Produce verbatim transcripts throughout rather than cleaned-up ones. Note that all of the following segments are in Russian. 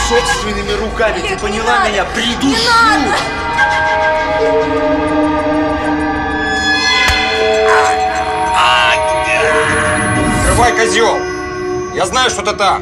собственными руками. Олег, ты поняла меня? Придушу! Открывай, козел! Я знаю, что ты там.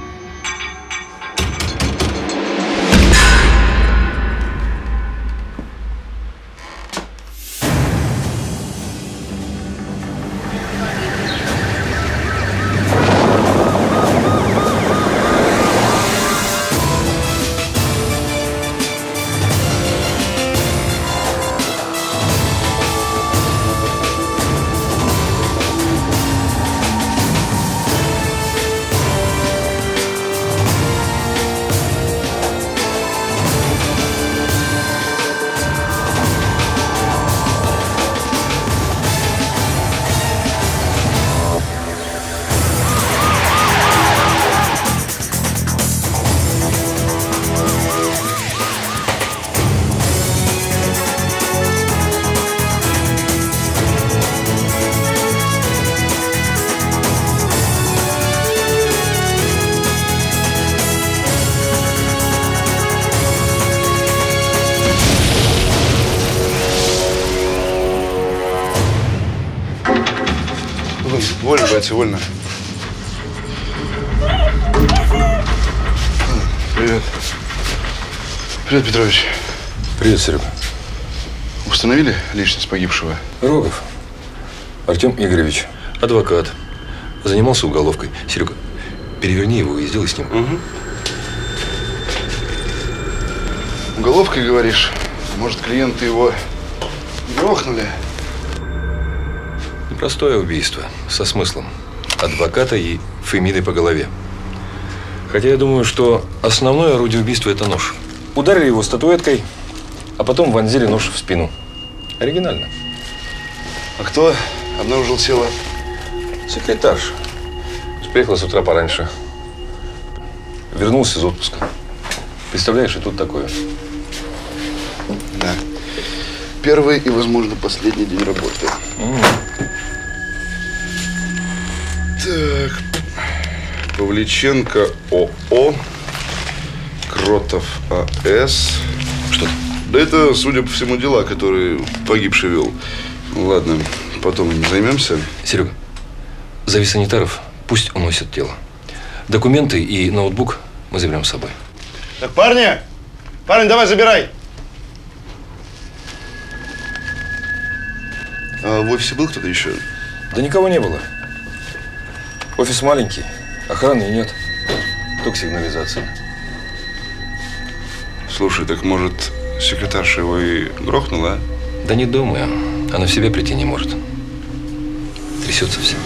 Вольно, братья, вольно. Привет. Привет, Петрович. Привет, Серега. Установили личность погибшего? Рогов. Артем Игоревич. Адвокат. Занимался уголовкой. Серега, переверни его и сделай с ним. Угу. Уголовкой, говоришь? Может, клиенты его грохнули? Простое убийство, со смыслом. Адвоката и Фемиды по голове. Хотя я думаю, что основное орудие убийства – это нож. Ударили его статуэткой, а потом вонзили нож в спину. Оригинально. А кто обнаружил тело? Секретарша. Приехала с утра пораньше. Вернулся из отпуска. Представляешь, и тут такое. Да. Первый и, возможно, последний день работы. Mm. Так. Павличенко ООО. Кротов АС. Что? Да это, судя по всему, дела, которые погибший вел. Ну, ладно, потом займемся. Серега, зови санитаров, пусть уносят тело. Документы и ноутбук мы заберем с собой. Так, парни! Парни, давай, забирай! А в офисе был кто-то еще? Да никого не было. Офис маленький, охраны нет, только сигнализация. Слушай, так может, секретарша его и грохнула, а? Да не думаю, она в себя прийти не может. Трясется вся.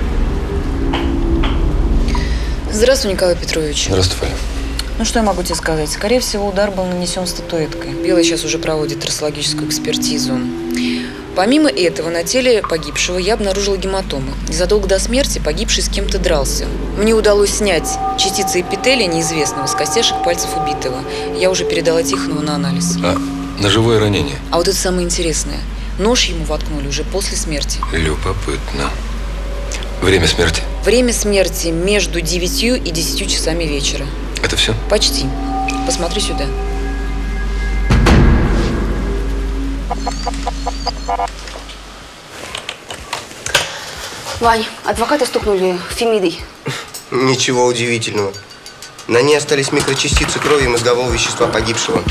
Здравствуй, Николай Петрович. Здравствуй, Валя. Ну, что я могу тебе сказать? Скорее всего, удар был нанесен статуэткой. Белый сейчас уже проводит трассологическую экспертизу. Помимо этого, на теле погибшего я обнаружила гематомы. Незадолго до смерти погибший с кем-то дрался. Мне удалось снять частицы эпителия неизвестного с костяшек пальцев убитого. Я уже передала Тихонову на анализ. А ножевое ранение? А вот это самое интересное. Нож ему воткнули уже после смерти. Любопытно. Время смерти? Время смерти между девятью и десятью часами вечера. Это все? Почти. Посмотри сюда. Вань, адвоката стукнули Фемидой. Ничего удивительного. На ней остались микрочастицы крови и мозгового вещества погибшего.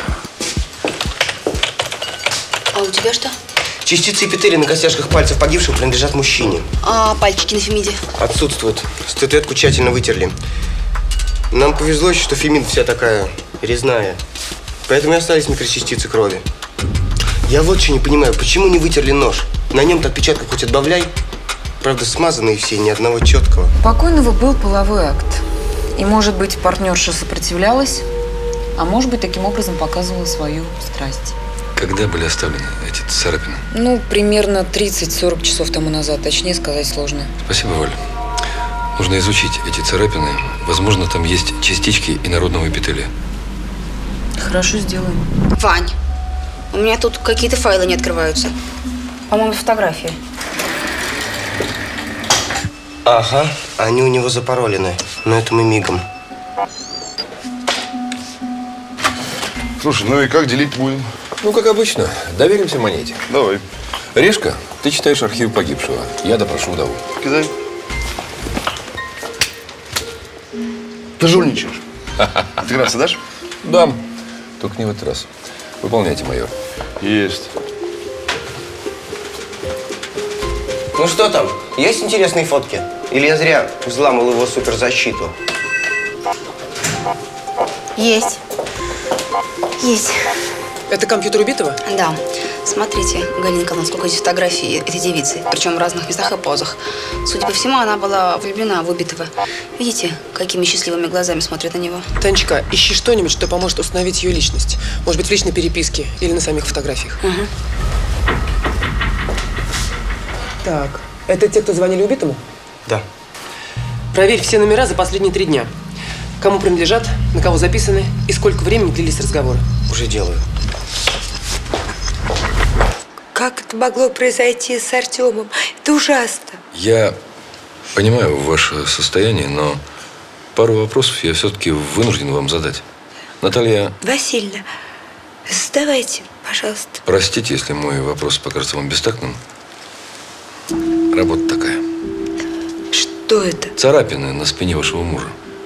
А у тебя что? Частицы эпителия на костяшках пальцев погибшего принадлежат мужчине. А пальчики на Фемиде? Отсутствуют. Статуэтку тщательно вытерли. Нам повезло еще, что Фемида вся такая резная. Поэтому и остались микрочастицы крови. Я вот что не понимаю, почему не вытерли нож? На нем-то отпечатков хоть отбавляй. Правда, смазанные все, ни одного четкого. У покойного был половой акт. И, может быть, партнерша сопротивлялась, а может быть, таким образом показывала свою страсть. Когда были оставлены эти царапины? Ну, примерно тридцать-сорок часов тому назад. Точнее сказать сложно. Спасибо, Валя. Нужно изучить эти царапины. Возможно, там есть частички инородного эпителия. Хорошо, сделаем. Вань, у меня тут какие-то файлы не открываются. По-моему, фотографии. Ага, они у него запаролены. Но это мы мигом. Слушай, ну и как делить будем? Ну, как обычно, доверимся монете. Давай. Решка, ты читаешь архив погибшего. Я допрошу вдову. Кидай. Ты жульничаешь. Ты раз дашь? Дам. Только не в этот раз. Выполняйте, майор. Есть. Ну что там? Есть интересные фотки? Или я зря взламывал его суперзащиту? Есть. Есть. Это компьютер убитого? Да. Смотрите, Галинка, насколько эти фотографии этой девицы, причем в разных местах и позах. Судя по всему, она была влюблена в убитого. Видите, какими счастливыми глазами смотрит на него? Танечка, ищи что-нибудь, что поможет установить ее личность. Может быть, в личной переписке или на самих фотографиях. Угу. Так, это те, кто звонили убитому? Да. Проверь все номера за последние три дня. Кому принадлежат, на кого записаны и сколько времени длились разговоры. Уже делаю. Как это могло произойти с Артемом? Это ужасно. Я понимаю ваше состояние, но пару вопросов я все-таки вынужден вам задать. Наталья… Васильевна, задавайте, пожалуйста. Простите, если мой вопрос покажется вам бестактным. Работа такая. Что это? Царапины на спине вашего мужа.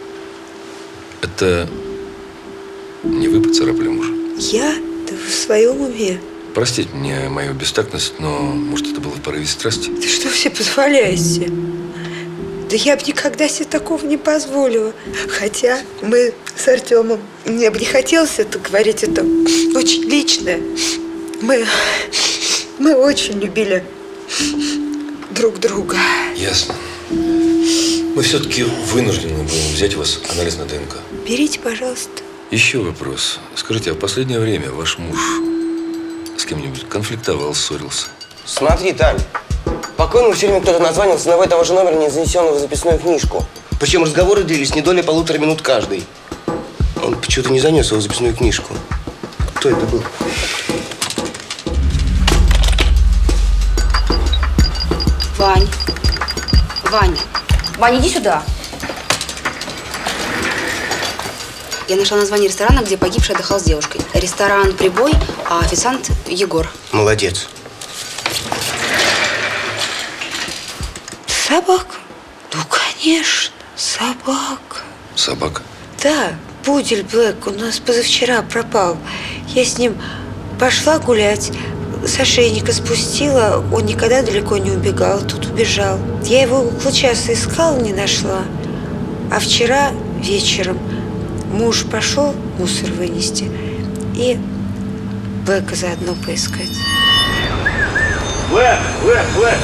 Это не вы поцарапали мужа? Я? Да вы в своем уме? Простите мне мою бестактность, но, может, это было в порыве страсти? Да что все позволяете? Да я бы никогда себе такого не позволила. Хотя мы с Артемом, мне бы не хотелось это говорить, это очень личное. Мы, мы очень любили друг друга. Ясно. Мы все-таки вынуждены будем взять у вас анализ на ДНК. Берите, пожалуйста. Еще вопрос. Скажите, а в последнее время ваш муж с кем-нибудь конфликтовал, ссорился? Смотри, Тань. Покойному все время кто-то названивался на того же номера, не занесенного в записную книжку. Причем разговоры длились не долей полутора минут каждый. Он почему-то не занес его в записную книжку. Кто это был? Вань. Вань. Вань, иди сюда. Я нашла название ресторана, где погибший отдыхал с девушкой. Ресторан «Прибой», а официант Егор. Молодец. Собака? Ну, конечно, собака. Собака? Да, пудель Блэк у нас позавчера пропал. Я с ним пошла гулять, с ошейника спустила, он никогда далеко не убегал, тут убежал. Я его около часа искала, не нашла. А вчера вечером муж пошел мусор вынести и Блэка заодно поискать. Блэк, Блэк, Блэк!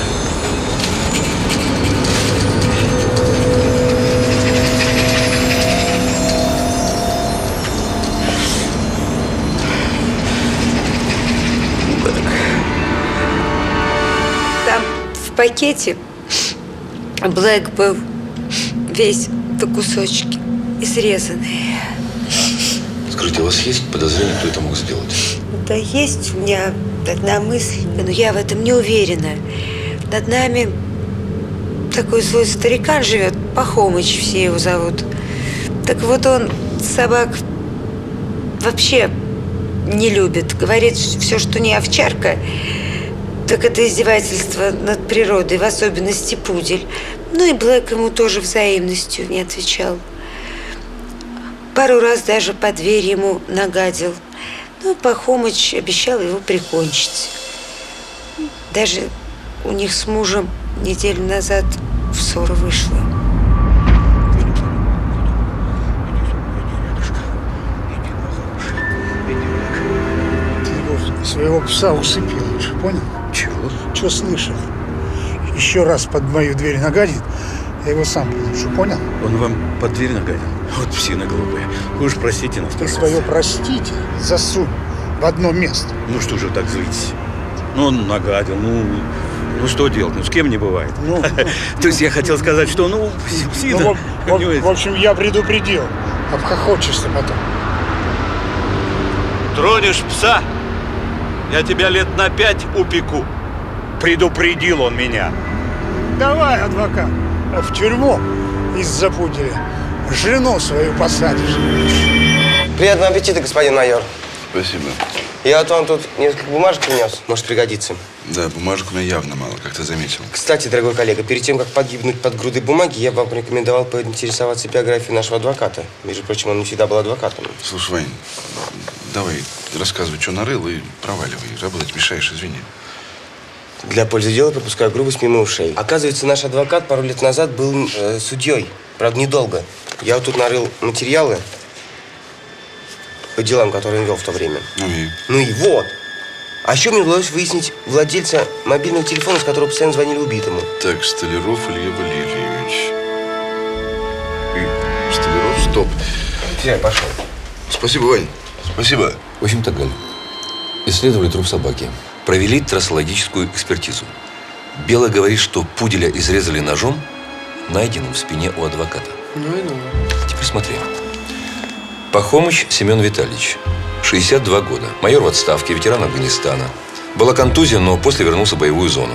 Там в пакете Блэк был весь до кусочки изрезанный. Скажите, у вас есть подозрение, кто это мог сделать? Да есть у меня одна мысль, но я в этом не уверена. Над нами такой злой старикан живет, Пахомыч все его зовут. Так вот он собак вообще не любит. Говорит, все, что не овчарка, так это издевательство над природой, в особенности пудель. Ну и Блэк ему тоже взаимностью не отвечал. Пару раз даже под дверь ему нагадил. Ну, Пахомыч обещал его прикончить. Даже у них с мужем неделю назад в ссору вышла. Ты своего пса усыпил, понял? Чего? Что слышал? Еще раз под мою дверь нагадит, я его сам придушу, понял? Он вам под дверь нагадил? Вот псина глупая. Вы уж простите нас, Ты свое простите засунь в одно место. Ну что же так злитесь? Ну, он нагадил, ну, ну что делать? Ну, с кем не бывает. Ну, То есть я хотел сказать, что, ну, псина... ну, в, в, в общем, я предупредил. Обхохочешься потом. Тронешь пса, я тебя лет на пять упеку. Предупредил он меня. Давай, адвокат, в тюрьму из-за пуделя жену свою посадишь. Приятного аппетита, господин майор. Спасибо. Я вот вам тут несколько бумажек принес. Может пригодится. Да, бумажек у меня явно мало, как ты заметил. Кстати, дорогой коллега, перед тем, как погибнуть под грудой бумаги, я бы вам рекомендовал поинтересоваться биографией нашего адвоката. Между прочим, он не всегда был адвокатом. Слушай, Вань, давай рассказывай, что нарыл, и проваливай. Работать мешаешь, извини. Для пользы дела пропускаю грубость мимо ушей. Оказывается, наш адвокат пару лет назад был э, судьей. Правда, недолго. Я вот тут нарыл материалы по делам, которые он вел в то время. Ну и? Ну и вот. А еще мне удалось выяснить владельца мобильного телефона, с которого постоянно звонили убитому. Так, Столяров Илья Валерьевич. И, Столяров, стоп. Все, пошел. Спасибо, Вань. Спасибо. В общем-то, Галь, исследовали труп собаки. Провели трассологическую экспертизу. Белый говорит, что пуделя изрезали ножом, найденным в спине у адвоката. Ну и ну. Теперь смотри. Пахомыч Семен Витальевич, шестьдесят два года, майор в отставке, ветеран Афганистана. Была контузия, но после вернулся в боевую зону.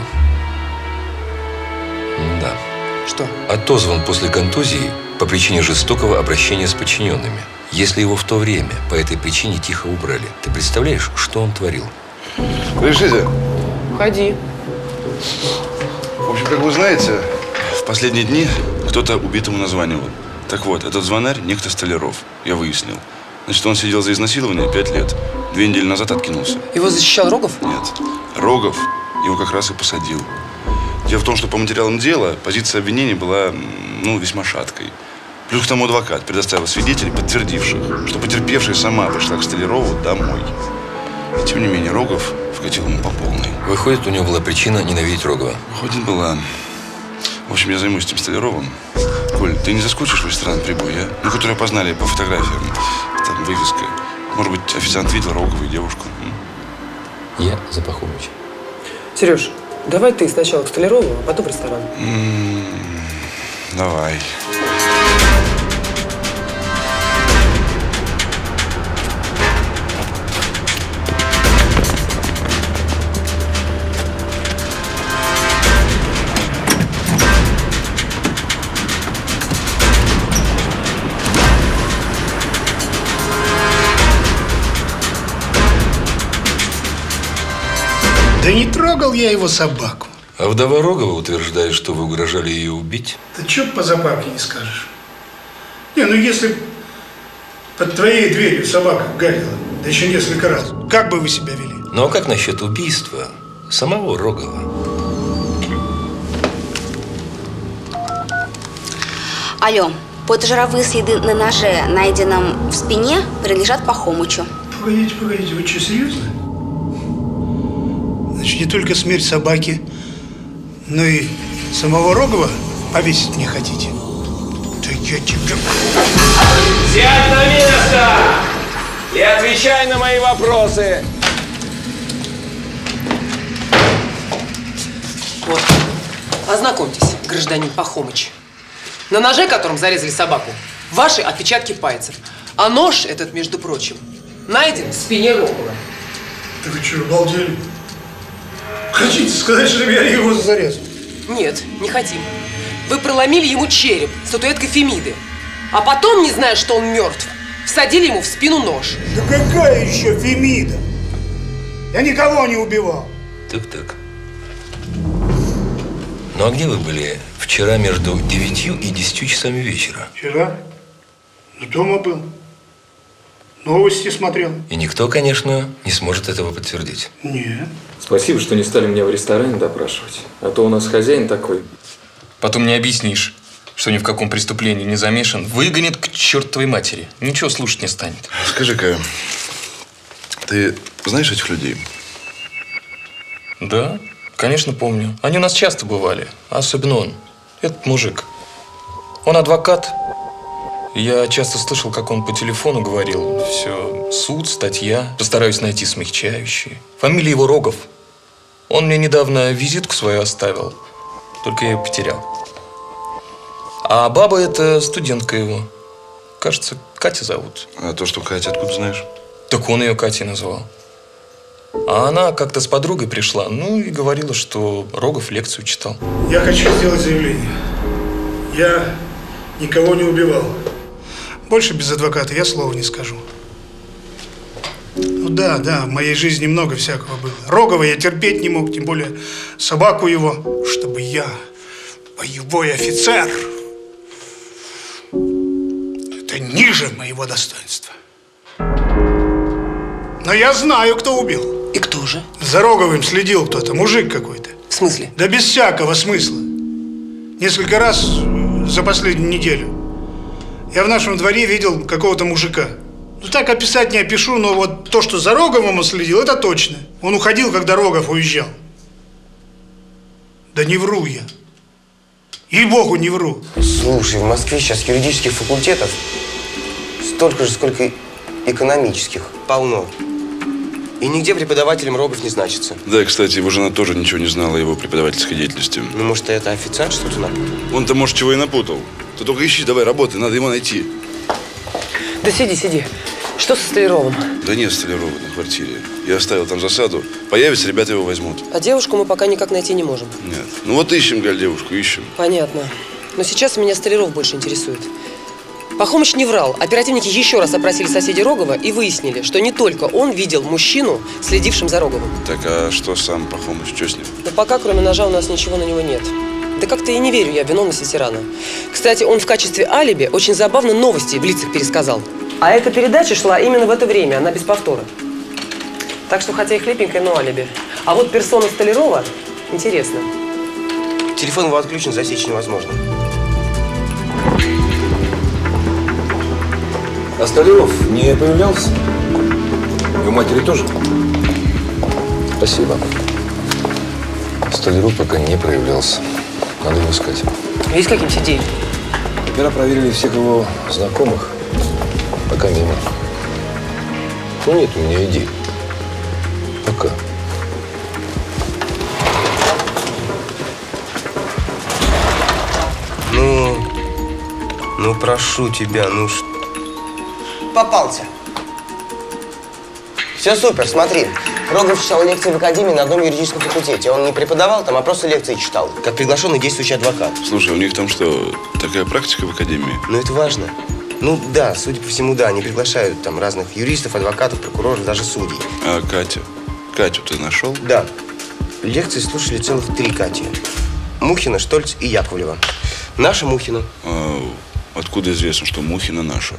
Да. Что? Отозван после контузии по причине жестокого обращения с подчиненными. Если его в то время по этой причине тихо убрали, ты представляешь, что он творил? Разрешите? Входи. В общем, как вы знаете, в последние дни кто-то убитому названивал. Так вот, этот звонарь некто Столяров. Я выяснил. Значит, он сидел за изнасилование пять лет. Две недели назад откинулся. Его защищал Рогов? Нет. Рогов его как раз и посадил. Дело в том, что по материалам дела позиция обвинения была, ну, весьма шаткой. Плюс к тому адвокат предоставил свидетелей, подтвердивших, что потерпевшая сама пришла к Столярову домой. И тем не менее, Рогов вкатил ему по полной. Выходит, у него была причина ненавидеть Рогова? Выходит, была. В общем, я займусь этим Столяровым. Коль, ты не заскучишь в ресторан «Прибой», а? Ну, который опознали по фотографиям. Там вывеска. Может быть, официант видел Рогова и девушку. Я за Пахомыча. Сереж, давай ты сначала к Столярову, а потом в ресторан. М-м, давай. Да не трогал я его собаку. А вдова Рогова утверждает, что вы угрожали ее убить? Да чё по запарке не скажешь. Не, ну если под твоей дверью собака гадила, да еще несколько раз, как бы вы себя вели? Ну а как насчет убийства самого Рогова? Алло, подожировые следы на ноже, найденном в спине, принадлежат Пахомычу. Погодите, погодите, вы что, серьезно? Значит, не только смерть собаки, но и самого Рогова повесить не хотите? Да я тебя... Сядь на место! И отвечай на мои вопросы! Вот. Ознакомьтесь, гражданин Пахомыч. На ноже, которым зарезали собаку, ваши отпечатки пальцев. А нож этот, между прочим, найден в спине Рогова. Да вы что, обалдели? Хотите сказать, что я его зарезал? Нет, не хотим. Вы проломили ему череп статуэткой Фемиды. А потом, не зная, что он мертв, всадили ему в спину нож. Да какая еще Фемида? Я никого не убивал. Так-так. Ну а где вы были вчера между девятью и десятью часами вечера? Вчера? Дома был. Новости смотрел. И никто, конечно, не сможет этого подтвердить. Нет. Спасибо, что не стали меня в ресторане допрашивать. А то у нас хозяин такой. Потом не объяснишь, что ни в каком преступлении не замешан. Выгонит к чертовой матери. Ничего слушать не станет. Скажи-ка, ты знаешь этих людей? Да, конечно, помню. Они у нас часто бывали. Особенно он. Этот мужик. Он адвокат. Я часто слышал, как он по телефону говорил. Все, суд, статья. Постараюсь найти смягчающие. Фамилия его Рогов. Он мне недавно визитку свою оставил. Только я ее потерял. А баба это студентка его. Кажется, Катя зовут. А то, что Катя, откуда знаешь? Так он ее Катей назвал. А она как-то с подругой пришла, ну и говорила, что Рогов лекцию читал. Я хочу сделать заявление. Я никого не убивал. Больше без адвоката я слова не скажу. Ну да, да, в моей жизни много всякого было. Рогова я терпеть не мог, тем более собаку его, чтобы я, боевой офицер, это ниже моего достоинства. Но я знаю, кто убил. И кто же? За Роговым следил кто-то, мужик какой-то. В смысле? Да без всякого смысла. Несколько раз за последнюю неделю я в нашем дворе видел какого-то мужика. Ну так описать не опишу, но вот то, что за Роговым он следил, это точно. Он уходил, когда Рогов уезжал. Да не вру я. Ей-богу, не вру. Слушай, в Москве сейчас юридических факультетов столько же, сколько и экономических. Полно. И нигде преподавателем Рогов не значится. Да, кстати, его жена тоже ничего не знала о его преподавательской деятельности. Ну, может, это официант что-то напутал? Он-то, может, чего и напутал. Ты только ищи, давай, работай, надо его найти. Да сиди, сиди. Что со Столяровым? Да нет Столярова на квартире. Я оставил там засаду. Появится, ребята его возьмут. А девушку мы пока никак найти не можем. Нет. Ну вот ищем, Галь, девушку, ищем. Понятно. Но сейчас меня Столяров больше интересует. Пахомыч не врал. Оперативники еще раз опросили соседей Рогова и выяснили, что не только он видел мужчину, следившим за Роговым. Так, а что сам Пахомыч, что с ним? Да пока, кроме ножа, у нас ничего на него нет. Да как-то и не верю я в виновности тирана. Кстати, он в качестве алиби очень забавно новости в лицах пересказал. А эта передача шла именно в это время, она без повтора. Так что, хотя и хлипенькая, но алиби. А вот персона Столярова интересно. Телефон его отключен, засечь невозможно. А Столяров не появлялся? И у матери тоже? Спасибо. Столяров пока не проявлялся. Надо его искать. Есть какие-нибудь идеи? Опера проверили всех его знакомых. Пока мимо. Ну, нет у меня идей. Пока. Ну, ну прошу тебя, ну что? Попался. Все супер, смотри. Рогов читал лекции в академии на одном юридическом факультете. Он не преподавал там, а просто лекции читал, как приглашенный действующий адвокат. Слушай, у них там что, такая практика в академии? Ну, это важно. Ну, да, судя по всему, да, они приглашают там разных юристов, адвокатов, прокуроров, даже судей. А Катя? Катю ты нашел? Да. Лекции слушали целых три Кати. Мухина, Штольц и Яковлева. Наша Мухина. А откуда известно, что Мухина наша?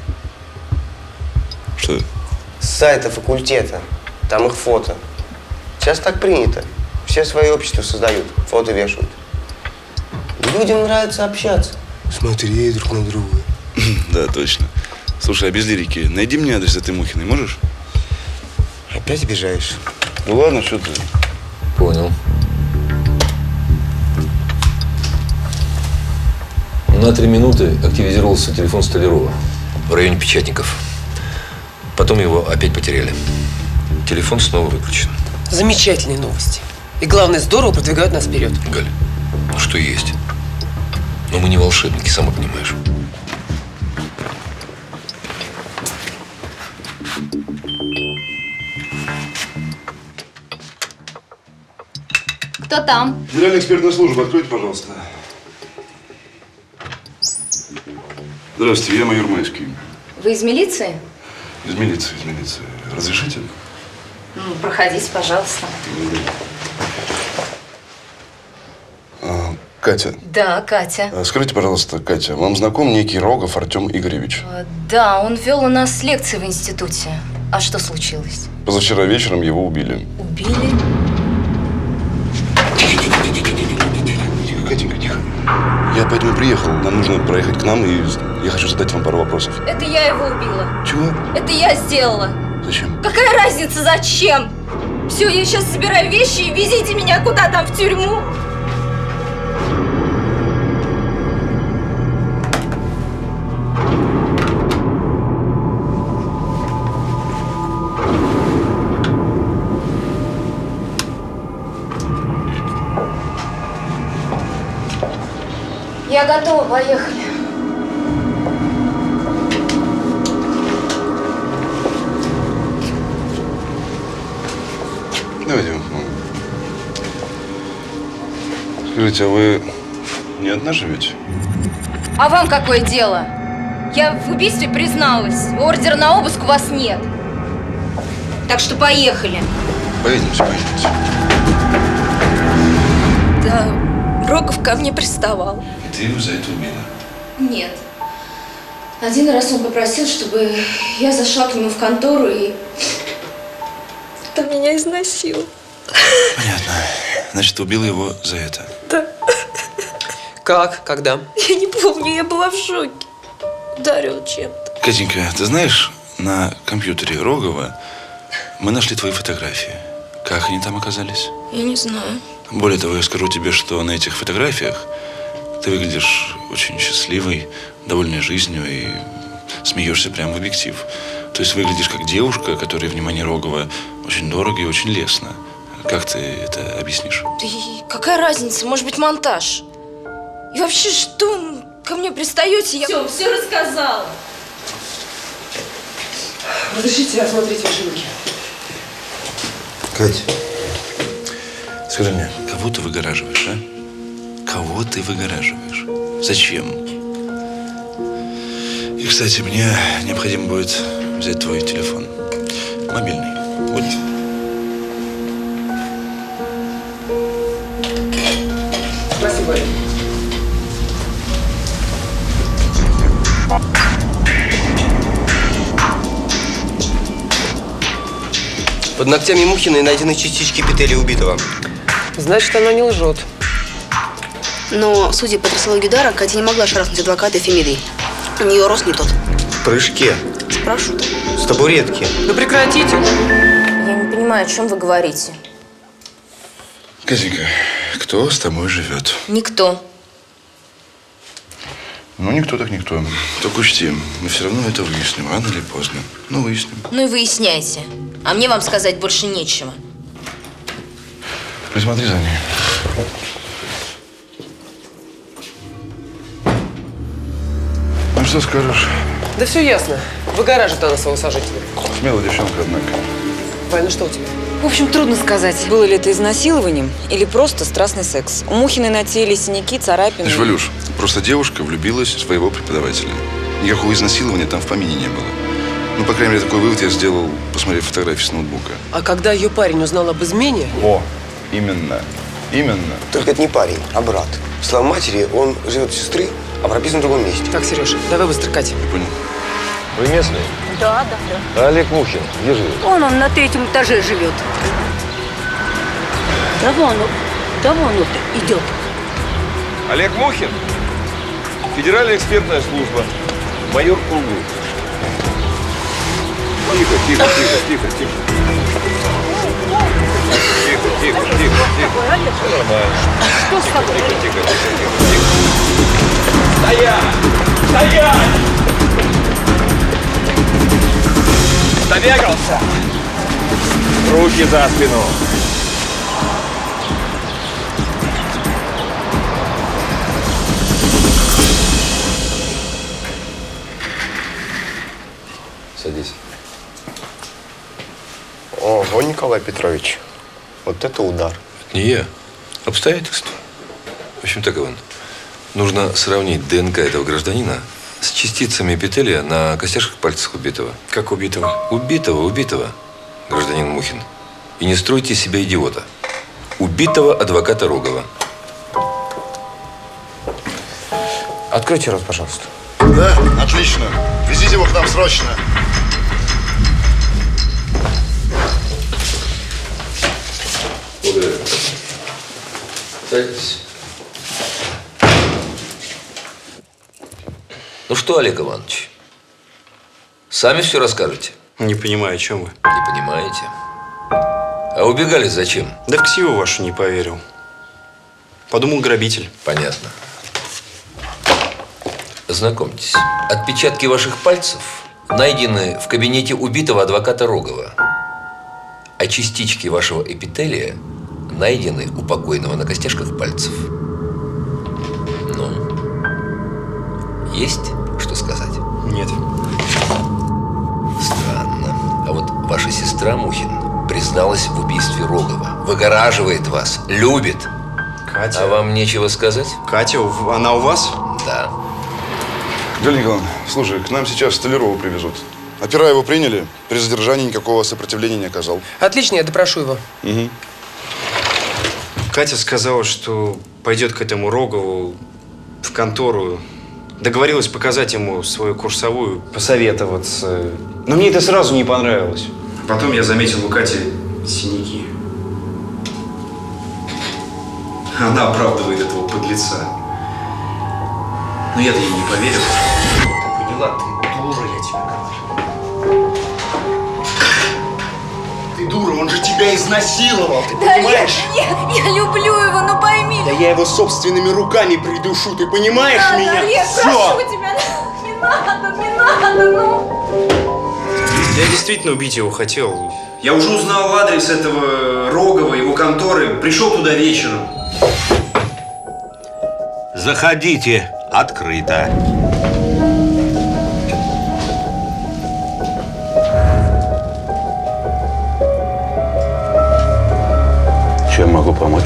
Что? С сайта факультета. Там их фото. Сейчас так принято. Все свои общества создают, фото вешают. Людям нравится общаться. Смотреть друг на друга. Да, точно. Слушай, а без лирики, найди мне адрес этой Мухиной, можешь? Опять обижаешь? Ну ладно, что ты? Понял. На три минуты активизировался телефон Столярова в районе Печатников. Потом его опять потеряли. Телефон снова выключен. Замечательные новости. И главное, здорово продвигают нас вперед. Галь, ну что есть. Но мы не волшебники, сама понимаешь. Кто там? Федеральная экспертная служба, откройте, пожалуйста. Здравствуйте, я майор Майский. Вы из милиции? Из милиции, из милиции. Разрешите? Ну, проходите, пожалуйста. А, Катя. Да, Катя. а, Скажите, пожалуйста, Катя, вам знаком некий Рогов Артем Игоревич? А, Да, он вел у нас лекции в институте. А что случилось? Позавчера вечером его убили. Убили? Тихо, Катенька, тихо. Я поэтому приехал. Нам нужно проехать к нам, и я хочу задать вам пару вопросов. Это я его убила. Чего? Это я сделала. Зачем? Какая разница, зачем? Все, я сейчас собираю вещи и везите меня куда там, в тюрьму. Я готова, поехали. Давайте. Скажите, а вы не одна живете? А вам какое дело? Я в убийстве призналась. Ордера на обыск у вас нет. Так что поехали. Поедемте, поедемте. Да, Рогов ко мне приставал. И ты его за это убила? Нет. Один раз он попросил, чтобы я зашла к нему в контору и... Там меня изнасиловал. Понятно. Значит, ты убила его за это? Да. Как? Когда? Я не помню, я была в шоке. Ударил чем-то. Катенька, ты знаешь, на компьютере Рогова мы нашли твои фотографии. Как они там оказались? Я не знаю. Более того, я скажу тебе, что на этих фотографиях ты выглядишь очень счастливой, довольной жизнью и смеешься прямо в объектив. То есть выглядишь как девушка, которой внимание Рогова очень дорого и очень лестно. Как ты это объяснишь? Да и какая разница? Может быть, монтаж? И вообще, что он ко мне пристаете? Я... Все, все рассказала. Разрешите осмотреть ваши руки. Кать, скажи мне, кого ты выгораживаешь, а? Кого ты выгораживаешь? Зачем? И, кстати, мне необходимо будет взять твой телефон. Мобильный. Вот. Спасибо. Под ногтями Мухиной найдены частички эпителия убитого. Значит, она не лжет. Но, судя по трассологии удара, Катя не могла шарахнуть адвоката Фемидой. У нее рост не тот. В прыжке. Спрашиваю. С табуретки. Ну прекратите. Я не понимаю, о чем вы говорите. Катенька, кто с тобой живет? Никто. Ну, никто так никто. Только учти, мы все равно это выясним, рано или поздно. Ну, выясним. Ну и выясняйте. А мне вам сказать больше нечего. Присмотри за ней. Ну, что скажешь? Да все ясно. Выгораживает она своего сожителя. Смелая девчонка, однако. Вань, ну что у тебя? В общем, трудно сказать, было ли это изнасилованием или просто страстный секс. У Мухиной на теле синяки, царапины. Знаешь, Валюш, просто девушка влюбилась в своего преподавателя. Никакого изнасилования там в помине не было. Ну, по крайней мере, такой вывод я сделал, посмотрев фотографии с ноутбука. А когда ее парень узнал об измене… О, именно. Именно. Только это не парень, а брат. По словам матери, он живет у сестры, а прописан в другом месте. Так, Сереж, давай быстро, Катя. Я понял. Вы местные? Да, да, да. А Олег Мухин где живет? Он, он на третьем этаже живет. Да вон, да вон вот идет. Олег Мухин, Федеральная экспертная служба, майор Круглов. Тихо, тихо, тихо, тихо, тихо. Тихо, тихо, тихо, тихо. Все нормально. Что с тобой? Тихо, тихо, тихо, тихо, тихо. Стоять! Стоять! Добегался! Руки за спину. Садись. Ого, Николай Петрович, вот это удар. Не я. Обстоятельства. В общем, так, Иван. Нужно сравнить ДНК этого гражданина с частицами эпителия на костяшках пальцев убитого. Как убитого? Убитого, убитого, гражданин Мухин. И не стройте из себя идиота. Убитого адвоката Рогова. Откройте рот, пожалуйста. Да, отлично. Везите его к нам срочно. Благодарю. Садитесь. Ну что, Олег Иванович, сами все расскажете? Не понимаю, о чем вы. Не понимаете? А убегали зачем? Да в ксиву вашу не поверил. Подумал, грабитель. Понятно. Знакомьтесь, отпечатки ваших пальцев найдены в кабинете убитого адвоката Рогова, а частички вашего эпителия найдены у покойного на костяшках пальцев. Ну, есть что сказать? Нет. Странно. А вот ваша сестра Мухин призналась в убийстве Рогова, выгораживает вас, любит. Катя. А вам нечего сказать? Катя, она у вас? Да. Галина Николаевна, слушай, к нам сейчас Столярову привезут. Опера его приняли, при задержании никакого сопротивления не оказал. Отлично, я допрошу его. Угу. Катя сказала, что пойдет к этому Рогову в контору. Договорилась показать ему свою курсовую, посоветоваться. Но мне это сразу не понравилось. Потом я заметил у Кати синяки. Она оправдывает этого подлеца. Но я-то ей не поверил. Поняла, ты дура, я тебе говорю. Ты дура, он же тебя изнасиловал, ты Да понимаешь? нет, нет, я люблю его, ну пойми. Да я его собственными руками придушу, ты понимаешь не меня? надо, Олег, Все. прошу тебя, не надо, не надо, ну. Я действительно убить его хотел. Я уже узнал адрес этого Рогова, его конторы. Пришел туда вечером. Заходите, открыто. Чем могу помочь?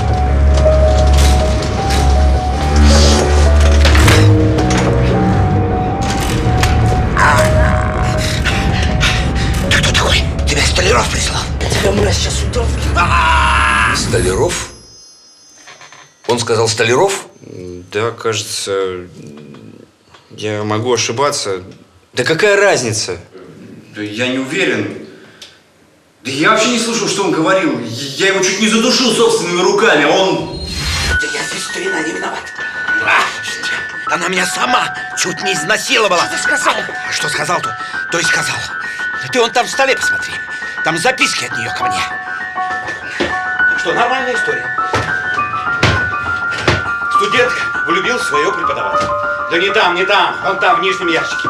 Ты кто такой? Тебя Столяров прислал. Тебя, мразь, сейчас утроп. Столяров? Он сказал Столяров? Да, кажется, я могу ошибаться. Да какая разница? Да я не уверен. Да я вообще не слышал, что он говорил. Я его чуть не задушил собственными руками, а он… Да я здесь старина не виноват. А, она меня сама чуть не изнасиловала. Что ты сказал? А что сказал-то? То есть сказал. Ты вон там в столе посмотри. Там записки от нее ко мне. Что, нормальная история? Студентка влюбился в своего преподавателя. Да не там, не там, он там, в нижнем ящике.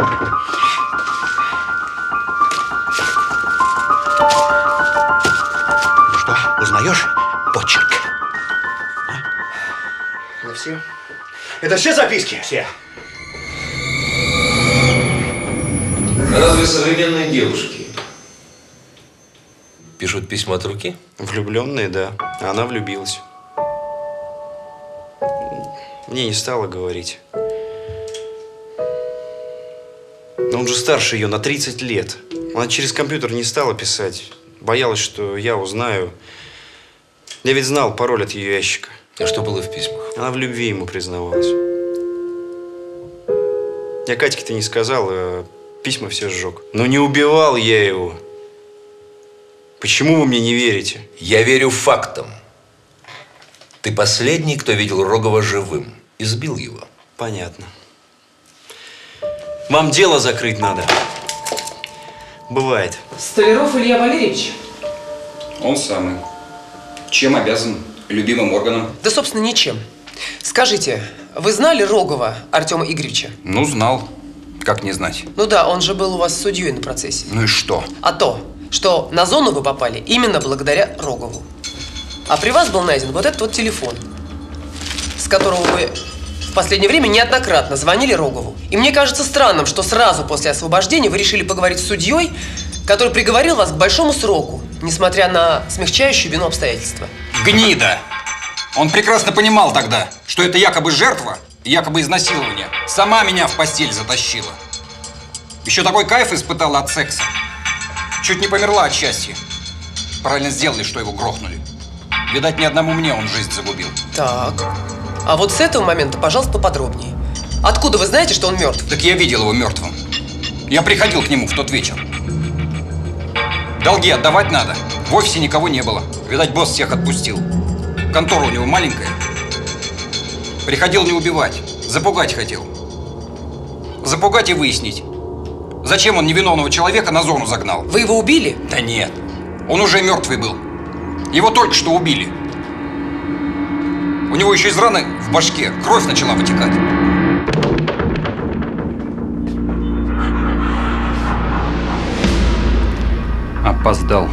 Ну что, узнаешь почерк? А? Это все? Это все записки? Все. Разве современные девушки пишут письма от руки? Влюбленные, да. А она влюбилась. Мне не стала говорить. Но он же старше ее на тридцать лет. Она через компьютер не стала писать. Боялась, что я узнаю. Я ведь знал пароль от ее ящика. А что было в письмах? Она в любви ему признавалась. Я Катьке-то не сказал, а письма все сжег. Но не убивал я его. Почему вы мне не верите? Я верю фактам. Ты последний, кто видел Рогова живым. Избил его. Понятно. Вам дело закрыть надо. Бывает. Столяров Илья Валерьевич? Он самый. Чем обязан любимым органам? Да, собственно, ничем. Скажите, вы знали Рогова Артема Игоревича? Ну, знал. Как не знать? Ну да, он же был у вас судьей на процессе. Ну и что? А то, что на зону вы попали именно благодаря Рогову. А при вас был найден вот этот вот телефон, с которого вы в последнее время неоднократно звонили Рогову. И мне кажется странным, что сразу после освобождения вы решили поговорить с судьей, который приговорил вас к большому сроку, несмотря на смягчающую вину обстоятельства. Гнида! Он прекрасно понимал тогда, что это якобы жертва, якобы изнасилование, сама меня в постель затащила. Еще такой кайф испытала от секса. Чуть не померла от счастья. Правильно сделали, что его грохнули. Видать, ни одному мне он жизнь загубил. Так, а вот с этого момента, пожалуйста, поподробнее. Откуда вы знаете, что он мертв? Так я видел его мертвым. Я приходил к нему в тот вечер. Долги отдавать надо. В офисе никого не было. Видать, босс всех отпустил. Контора у него маленькая. Приходил не убивать, запугать хотел. Запугать и выяснить, зачем он невиновного человека на зону загнал. Вы его убили? Да нет, он уже мертвый был. Его только что убили. У него еще из раны в башке кровь начала вытекать. Опоздал.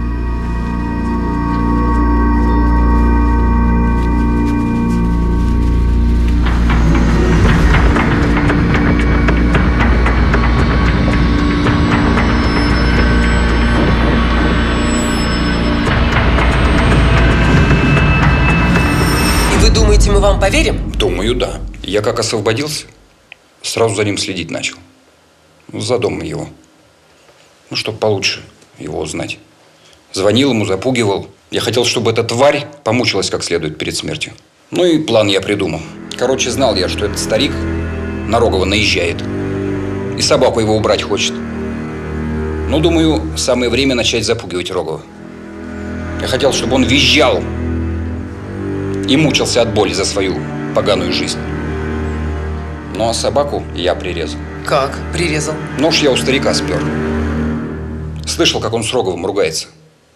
Мы вам поверим? Думаю, да. Я как освободился, сразу за ним следить начал. За домом его. Ну, чтобы получше его узнать. Звонил ему, запугивал. Я хотел, чтобы эта тварь помучилась как следует перед смертью. Ну и план я придумал. Короче, знал я, что этот старик на Рогова наезжает. И собаку его убрать хочет. Ну, думаю, самое время начать запугивать Рогова. Я хотел, чтобы он визжал и мучился от боли за свою поганую жизнь. Ну, а собаку я прирезал. Как прирезал? Нож я у старика спер. Слышал, как он с Роговым ругается.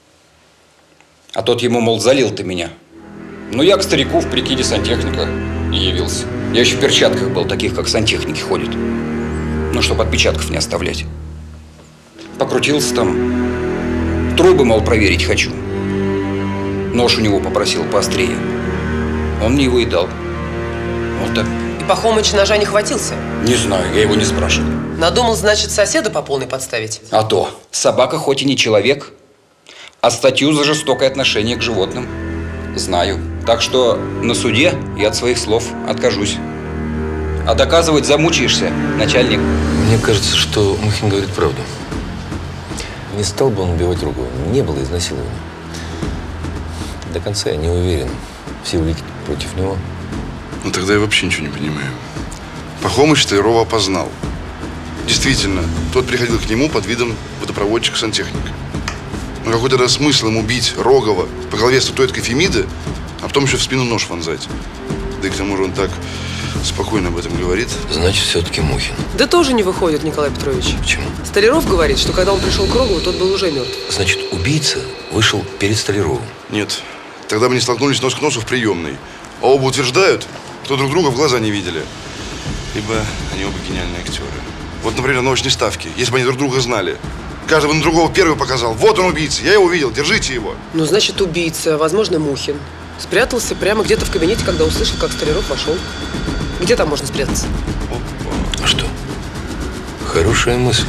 А тот ему, мол, залил ты меня. Ну, я к старику в прикиде сантехника и явился. Я еще в перчатках был, таких, как сантехники ходят. Ну, чтобы отпечатков не оставлять. Покрутился там. Трубы, мол, проверить хочу. Нож у него попросил поострее. Он мне его и дал. Вот так. И Пахомыч ножа не хватился? Не знаю, я его не спрашивал. Надумал, значит, соседа по полной подставить? А то. Собака хоть и не человек, а статью за жестокое отношение к животным знаю. Так что на суде я от своих слов откажусь. А доказывать замучаешься, начальник. Мне кажется, что Мухин говорит правду. Не стал бы он убивать Рогова. Не было изнасилования. До конца я не уверен. Все улики против него. Ну тогда я вообще ничего не понимаю. Пахомыч Столярова опознал. Действительно, тот приходил к нему под видом водопроводчика-сантехника. Но какой тогда смысл им убить Рогова по голове статуэткой Фемиды, а потом еще в спину нож вонзать? Да и к тому же он так спокойно об этом говорит. Значит, все-таки Мухин. Да тоже не выходит, Николай Петрович. Почему? Столяров говорит, что когда он пришел к Рогову, тот был уже мертв. Значит, убийца вышел перед Столяровым. Нет. Тогда бы не столкнулись нос к носу в приемной. А оба утверждают, что друг друга в глаза не видели. Ибо они оба гениальные актеры. Вот, например, на очной ставке. Если бы они друг друга знали. Каждый бы на другого первый показал. Вот он убийца, я его видел, держите его. Ну, значит, убийца, возможно, Мухин. Спрятался прямо где-то в кабинете, когда услышал, как Столяров вошел. Где там можно спрятаться? А что? Хорошая мысль.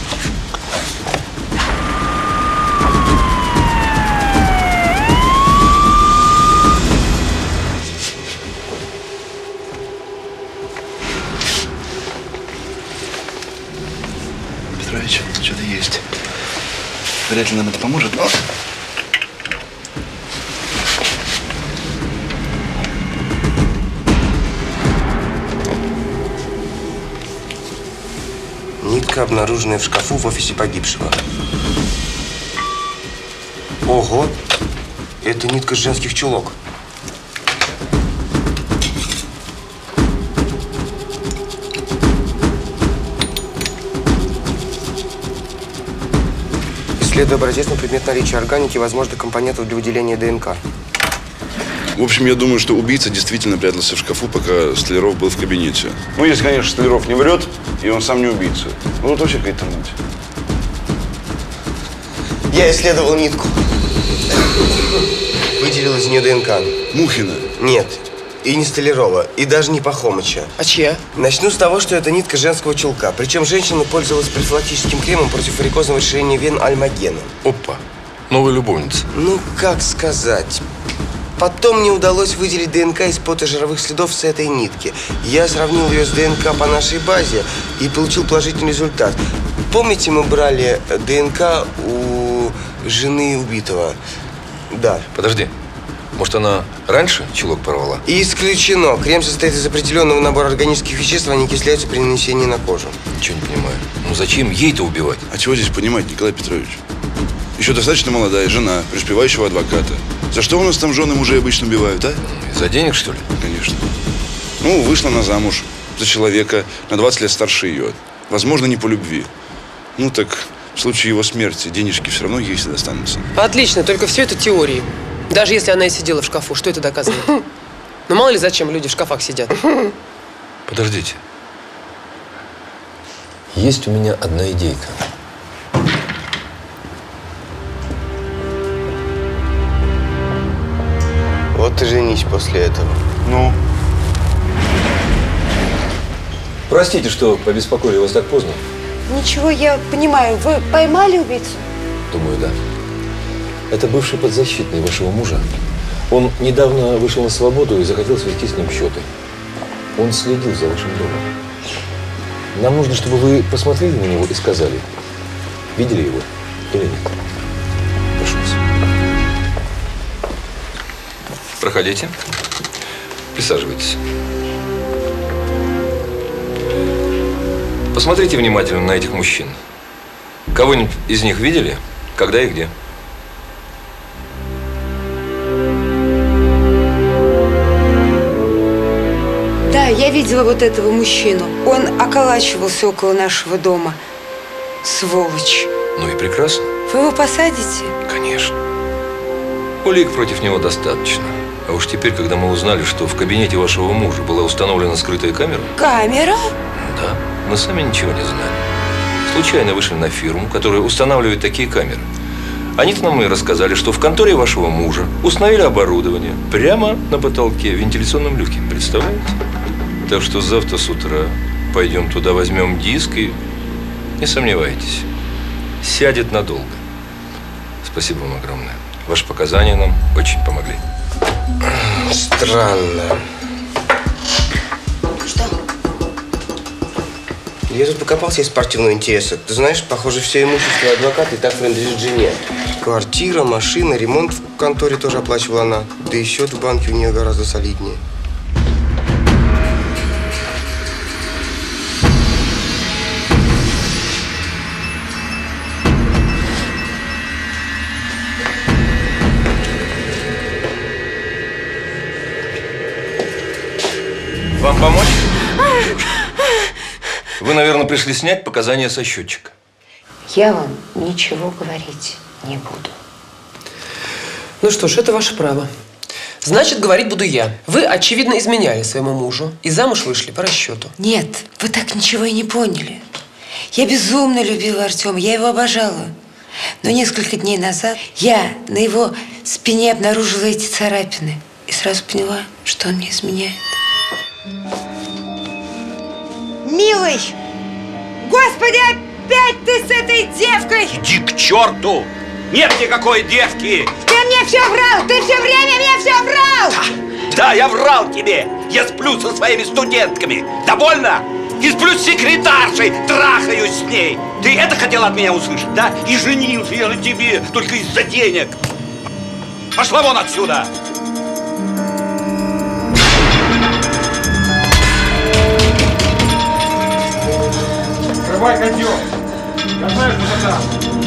Петрович, что-то есть. Вряд ли нам это поможет, но... Нитка, обнаруженная в шкафу в офисе погибшего. Ого! Это нитка с женских чулок. Исследуя образец на предмет наличия органики и возможных компонентов для выделения ДНК. В общем, я думаю, что убийца действительно прятался в шкафу, пока Столяров был в кабинете. Ну, если, конечно, Столяров не врет, и он сам не убийца. Ну, вот вообще какая-то муть. Я исследовал нитку. Выделил из нее ДНК. Мухина? Нет. И не Столярова, и даже не Пахомыча. А чья? Начну с того, что это нитка женского чулка. Причем женщина пользовалась профилактическим кремом против варикозного расширения вен Альмагена. Опа. Новая любовница. Ну, как сказать... Потом мне удалось выделить ДНК из пота жировых следов с этой нитки. Я сравнил ее с ДНК по нашей базе и получил положительный результат. Помните, мы брали ДНК у жены убитого? Да. Подожди. Может, она раньше чулок порвала? Исключено. Крем состоит из определенного набора органических веществ, они окисляются при нанесении на кожу. Ничего не понимаю. Ну зачем ей-то убивать? А чего здесь понимать, Николай Петрович? Еще достаточно молодая жена, преуспевающего адвоката. За что у нас там жены мужей обычно убивают, а? За денег, что ли? Конечно. Ну, вышла она замуж за человека на двадцать лет старше ее. Возможно, не по любви. Ну, так в случае его смерти денежки все равно ей всегда достанутся. Отлично, только все это теории. Даже если она и сидела в шкафу, что это доказывает? Ну, мало ли зачем люди в шкафах сидят. Подождите. Есть у меня одна идейка. Вот ты женись после этого. Ну? Простите, что побеспокоили вас так поздно. Ничего, я понимаю. Вы поймали убийцу? Думаю, да. Это бывший подзащитный вашего мужа. Он недавно вышел на свободу и захотел свести с ним счеты. Он следил за вашим домом. Нам нужно, чтобы вы посмотрели на него и сказали, видели его или нет. Прошу вас. Проходите. Присаживайтесь. Посмотрите внимательно на этих мужчин. Кого-нибудь из них видели? Когда и где? Да, я видела вот этого мужчину. Он околачивался около нашего дома. Сволочь. Ну и прекрасно. Вы его посадите? Конечно. Улик против него достаточно. А уж теперь, когда мы узнали, что в кабинете вашего мужа была установлена скрытая камера… Камера? Да, мы сами ничего не знали. Случайно вышли на фирму, которая устанавливает такие камеры. Они-то нам и рассказали, что в конторе вашего мужа установили оборудование прямо на потолке в вентиляционном люке. Представляете? Так что завтра с утра пойдем туда, возьмем диск и… Не сомневайтесь, сядет надолго. Спасибо вам огромное. Ваши показания нам очень помогли. Странно. Что? Я тут покопался из спортивного интереса. Ты знаешь, похоже, все имущество адвоката и так принадлежит жене. Квартира, машина, ремонт в конторе тоже оплачивала она. Да и счет в банке у нее гораздо солиднее. Вам помочь? Вы, наверное, пришли снять показания со счетчика. Я вам ничего говорить не буду. Ну что ж, это ваше право. Значит, говорить буду я. Вы, очевидно, изменяли своему мужу и замуж вышли по расчету. Нет, вы так ничего и не поняли. Я безумно любила Артема, я его обожала. Но несколько дней назад я на его спине обнаружила эти царапины. И сразу поняла, что он мне изменяет. Милый! Господи, опять ты с этой девкой! Иди к черту! Нет никакой девки! Ты мне все врал! Ты все время мне все врал! Да, да, я врал тебе! Я сплю со своими студентками! Довольно? И сплю с секретаршей, трахаюсь с ней! Ты это хотела от меня услышать, да? И женился я на тебе только из-за денег! Пошла вон отсюда! Открывай, козел! Я знаю, что это там.